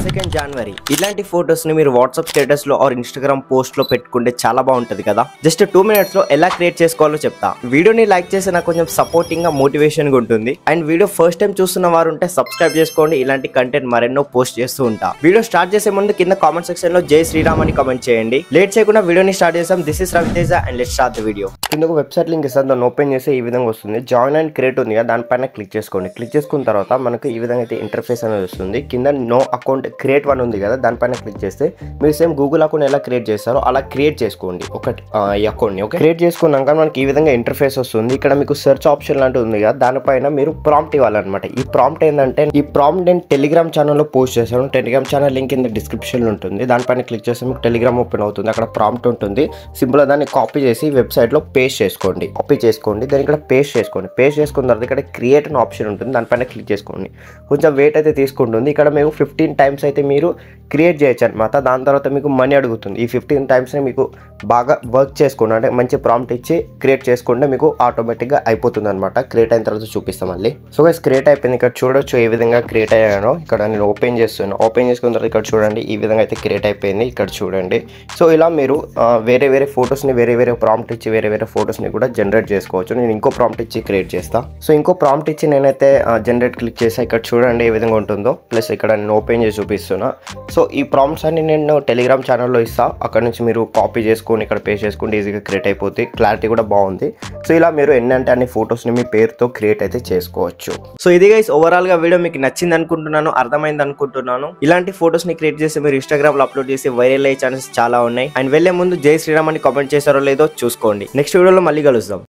22 జనవరి ఇలాంటి ఫోటోస్ ని మీరు వాట్సాప్ స్టేటస్ లో ఆర్ ఇన్స్టాగ్రామ్ పోస్ట్ లో పెట్టుకుంటే చాలా బాగుంటది కదా. జస్ట్ 2 minutes లో ఎలా క్రియేట్ చేసుకోవాలో చెప్తా. వీడియోని లైక్ చేసి నాకు కొంచెం సపోర్టింగ్ గా మోటివేషన్ గా ఉంటుంది. అండ్ వీడియో ఫస్ట్ టైం చూస్తున్న వారు ఉంటే సబ్స్క్రైబ్ చేసుకోండి. ఇలాంటి కంటెంట్ మరెన్నో పోస్ట్ చేస్తూ ఉంటా. వీడియో స్టార్ట్ చేసే ముందు కింద కామెంట్ సెక్షన్ లో జై శ్రీరామ్ అని కామెంట్ చేయండి. లేట్ చేయకుండా వీడియోని స్టార్ట్ చేసాం. This is Raviteja and let's start the video. కింద ఒక వెబ్సైట్ లింక్ ఇస్తాను, దాన్ని ఓపెన్ చేసి ఈ విధంగా వస్తుంది. జాయిన్ అండ్ క్రియేట్ ఉంది కదా, దానిపైన క్లిక్ చేసుకోండి. క్లిక్ చేసుకున్న తర్వాత మనకు ఈ విధంగా అయితే ఇంటర్ఫేస్ అనేది వస్తుంది. కింద నో అకౌంట్ క్రియేట్ వన్ ఉంది కదా, దానిపైన క్లిక్ చేస్తే మీరు సేమ్ గూగుల్ అకౌంట్ ఎలా క్రియేట్ చేస్తారో అలా క్రియేట్ చేసుకోండి ఒకటి ఈ అకౌంట్ని. ఓకే, క్రియేట్ చేసుకున్నాక మనకి ఈ విధంగా ఇంటర్ఫేస్ వస్తుంది. ఇక్కడ మీకు సెర్చ్ ఆప్షన్ లాంటి ఉంది కదా, దానిపైన మీరు ప్రాంప్ట్ ఇవ్వాలన్నమాట. ఈ ప్రాంప్ట్ ఏంటంటే, ఈ ప్రాంప్ట్ నేను టెలిగ్రామ్ ఛానల్లో పోస్ట్ చేశాను. టెలిగ్రామ్ ఛానల్ లింక్ కింద డిస్క్రిప్షన్లో ఉంటుంది. దానిపైన క్లిక్ చేస్తే మీకు టెలిగ్రామ్ ఓపెన్ అవుతుంది. అక్కడ ప్రాంప్ట్ ఉంటుంది. సింపుల్గా దాన్ని కాపీ చేసి వెబ్సైట్లో పేస్ట్ చేసుకోండి. కాపీ చేసుకోండి, దాన్ని ఇక్కడ పేస్ట్ చేసుకోండి. పేస్ట్ చేసుకున్న తర్వాత ఇక్కడ క్రియేట్ అనే ఆప్షన్ ఉంటుంది, దానిపైన క్లిక్ చేసుకోండి. కొంచెం వెయిట్ అయితే తీసుకుంటుంది. ఇక్కడ మీకు 15 times అయితే మీరు క్రియేట్ చేయొచ్చు అనమాట. దాని తర్వాత మీకు మనీ అడుగుతుంది. ఈ 15 timesని మీకు బాగా వర్క్ చేసుకోండి, అంటే మంచి ప్రాంప్ట్ ఇచ్చి క్రియేట్ చేసుకుంటే మీకు ఆటోమేటిక్గా అయిపోతుంది అనమాట. క్రియేట్ అయిన తర్వాత చూపిస్తాం మళ్ళీ. సో గైస్, క్రియేట్ అయిపోయింది. ఇక్కడ చూడొచ్చు ఏ విధంగా క్రియేట్ అయ్యానో. ఇక్కడ నేను ఓపెన్ చేస్తున్నాను. ఓపెన్ చేసుకున్న తర్వాత ఇక్కడ చూడండి ఈ విధంగా అయితే క్రియేట్ అయిపోయింది. ఇక్కడ చూడండి. సో ఇలా మీరు వేరే వేరే ఫొటోస్ని వేరే వేరే ప్రాంప్ట్ ఇచ్చి వేరే వేరే ఫొటోస్ని కూడా జనరేట్ చేసుకోవచ్చు. నేను ఇంకో ప్రాంప్ట్ ఇచ్చి క్రియేట్ చేస్తా. సో ఇంకో ప్రాంప్ట్ ఇచ్చి నేనైతే జనరేట్ క్లిక్ చేసా. ఇక్కడ చూడండి ఏ విధంగా ఉంటుందో. ప్లస్ ఇక్కడ నేను ఓపెన్ చేసి చూపిస్తున్నా. సో ఈ ప్రాంప్ట్స్ అన్ని నేను టెలిగ్రామ్ ఛానల్లో ఇస్తా. అక్కడ నుంచి మీరు కాపీ చేసుకొని ఇక్కడ పేస్ట్ చేసుకుంటే ఈజీగా క్రియేట్ అయిపోతుంది. క్లారిటీ కూడా బాగుంది. సో ఇలా మీరు ఎన్నంటే అన్ని ఫొటోస్ని మీ పేరుతో క్రియేట్ అయితే చేసుకోవచ్చు. సో ఇది గైస్ ఓవరాల్ గా వీడియో మీకు నచ్చింది అనుకుంటున్నాను, అర్థమైంది అనుకుంటున్నాను. ఇలాంటి ఫొటోస్ ని క్రియేట్ చేసి మీరు ఇన్స్టాగ్రామ్ లో అప్లోడ్ చేసి వైరల్ అయ్యే ఛాన్సెస్ చాలా ఉన్నాయి. అండ్ వెళ్లే ముందు జై శ్రీరామ్ అని కామెంట్ చేశారో లేదో చూసుకోండి. నెక్స్ట్ వీడియోలో మళ్ళీ కలుద్దాం.